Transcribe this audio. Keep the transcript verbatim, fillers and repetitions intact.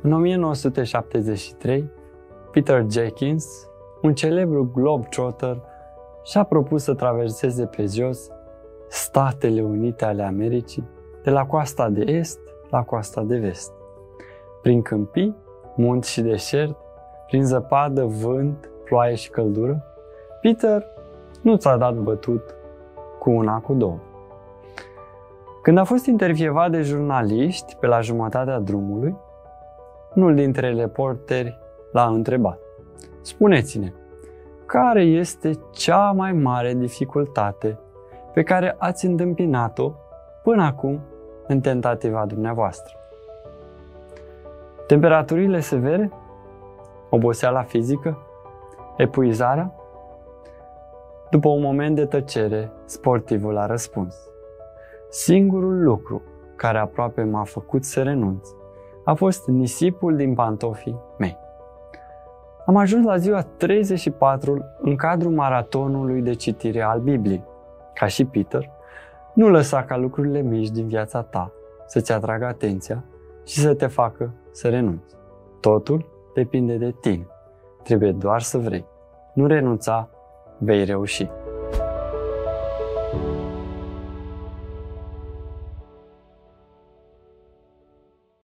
În o mie nouă sute șaptezeci și trei, Peter Jenkins, un celebru globetrotter, și-a propus să traverseze pe jos Statele Unite ale Americii, de la coasta de est la coasta de vest. Prin câmpii, munți și deșert, prin zăpadă, vânt, ploaie și căldură, Peter nu ți-a dat bătut cu una, cu două. Când a fost intervievat de jurnaliști pe la jumătatea drumului, unul dintre reporteri l-a întrebat: spuneți-ne, care este cea mai mare dificultate pe care ați întâmpinat-o până acum în tentativa dumneavoastră? Temperaturile severe? Oboseala fizică? Epuizarea? După un moment de tăcere, sportivul a răspuns: singurul lucru care aproape m-a făcut să renunț a fost nisipul din pantofii mei. Am ajuns la ziua treizeci și patru în cadrul maratonului de citire al Bibliei. Ca și Peter, nu lăsa ca lucrurile mici din viața ta să-ți atragă atenția și să te facă să renunți. Totul depinde de tine. Trebuie doar să vrei. Nu renunța, vei reuși.